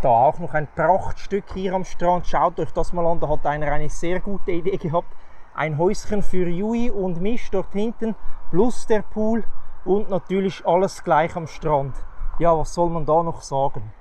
Da auch noch ein Prachtstück hier am Strand. Schaut euch das mal an, da hat einer eine sehr gute Idee gehabt. Ein Häuschen für Jui und mich dort hinten, plus der Pool und natürlich alles gleich am Strand. Ja, was soll man da noch sagen?